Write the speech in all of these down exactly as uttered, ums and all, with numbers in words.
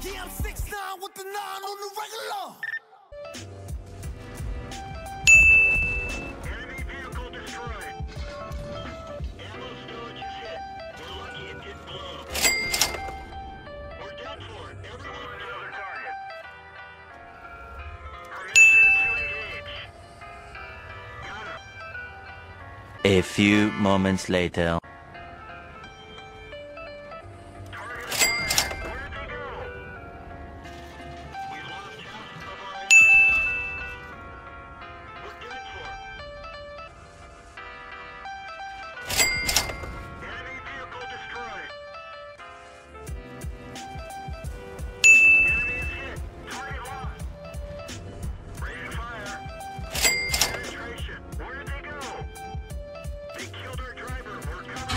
Yeah, I'm six nine with the nine on the regular. Enemy vehicle destroyed. Ammo storage is hit. We're lucky it didn't blow. We're done for. Everyone another target. Permission to engage. Got him. A few moments later. Target acquired. Where'd they go? We lost half of our engine. We're done for. Enemy vehicle destroyed. Enemy is hit. Target lost. Ready to fire. Penetration. Where'd they go? They killed our driver. We're coming.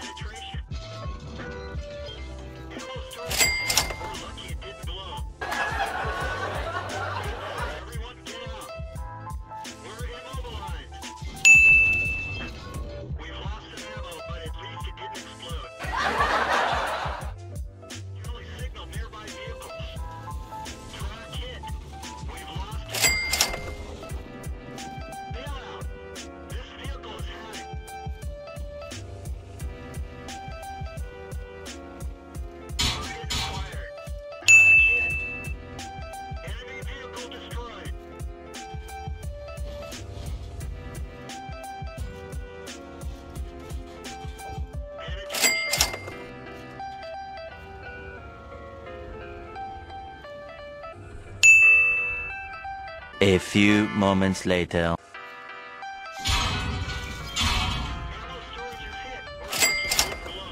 Penetration. Ammo storage is hit. We're lucky it didn't blow. Everyone get out. We're immobilized. We've lost some ammo, but at least it didn't explode. Charlie signal nearby vehicles. Track hit. We've lost the track. Bail out. This vehicle is hacked. Target acquired. Track hit. Enemy vehicle destroyed. Penetration. A few moments later. Ammo storage is hit. We're lucky it didn't blow.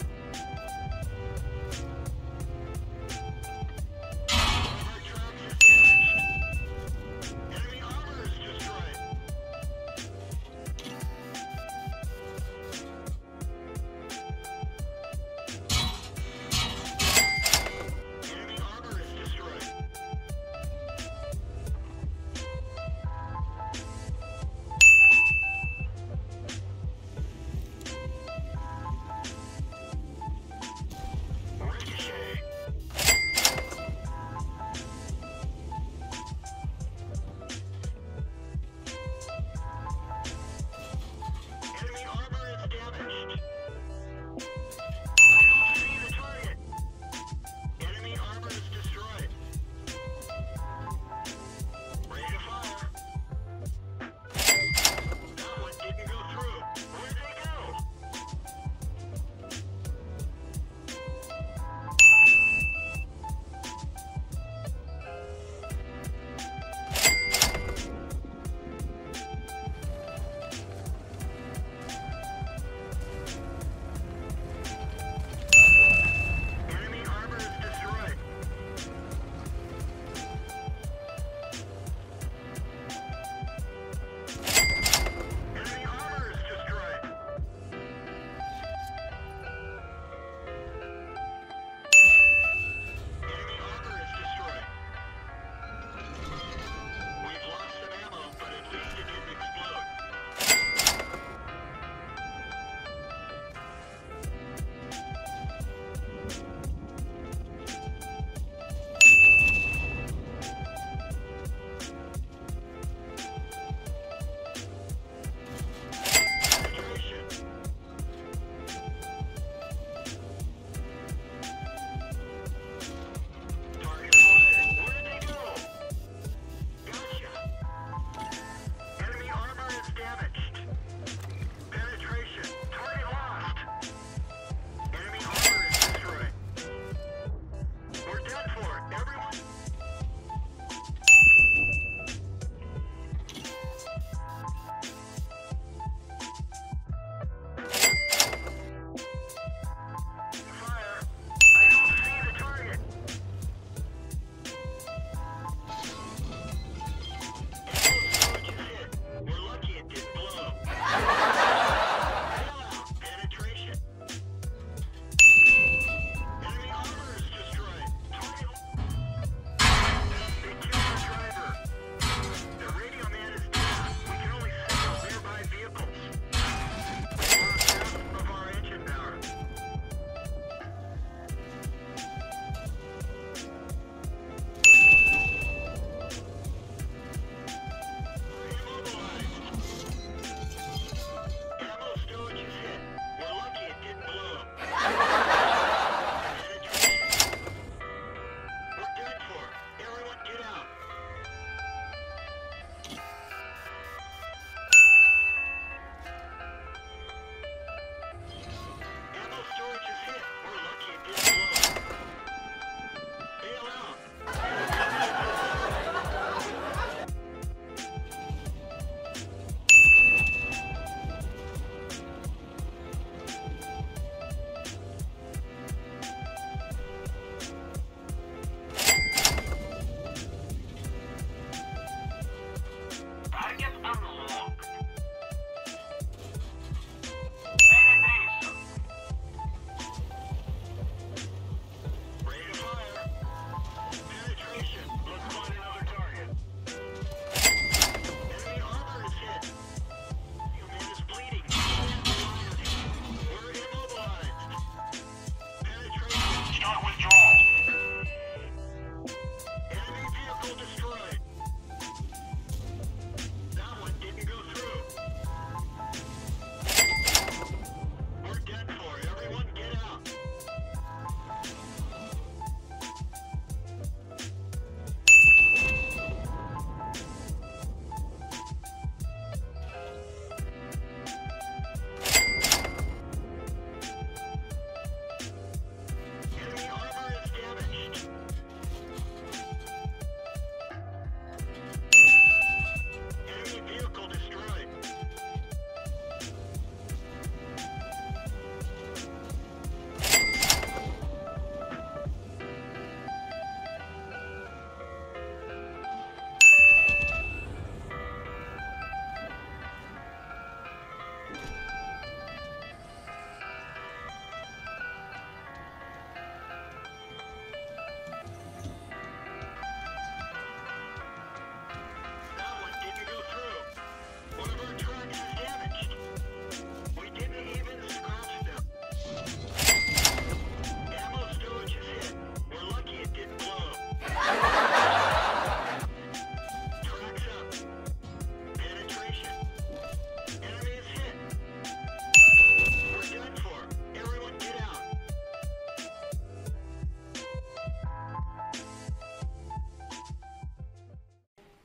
Armor tracks is damaged. Enemy armor is destroyed. Enemy armor is destroyed.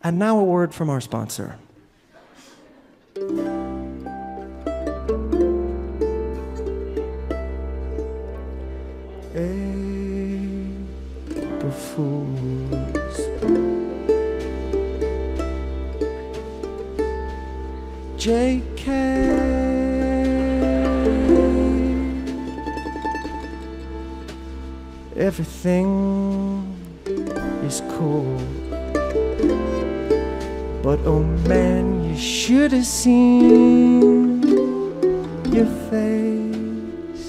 And now a word from our sponsor. April Fools. J K. Everything is cool, but oh man, you should have seen your face.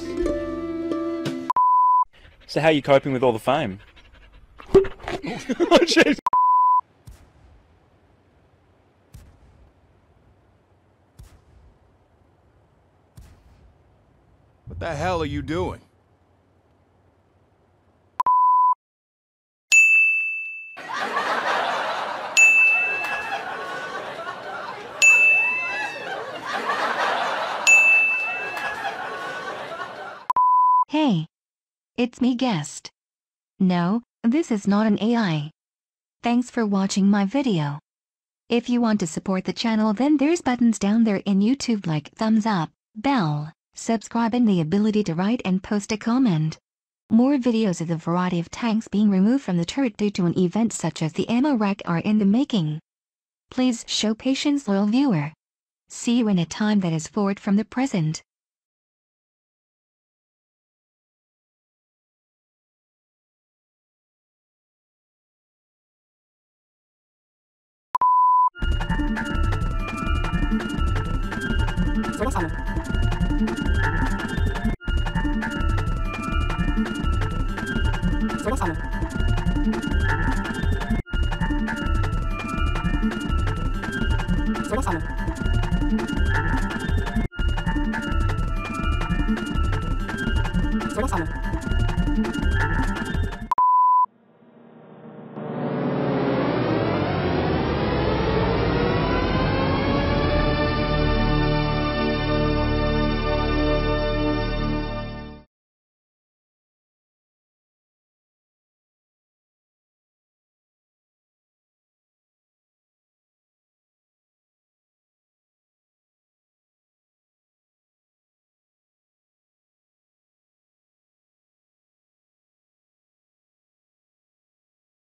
So how are you coping with all the fame? Oh, jeez. What the hell are you doing? Hey, it's me, guest. No, this is not an A I. Thanks for watching my video. If you want to support the channel, then there's buttons down there in YouTube like thumbs up, bell, subscribe, and the ability to write and post a comment. More videos of the variety of tanks being removed from the turret due to an event such as the ammo rack are in the making. Please show patience, loyal viewer. See you in a time that is forward from the present. Service honor. Service honor. Service honor. Service honor.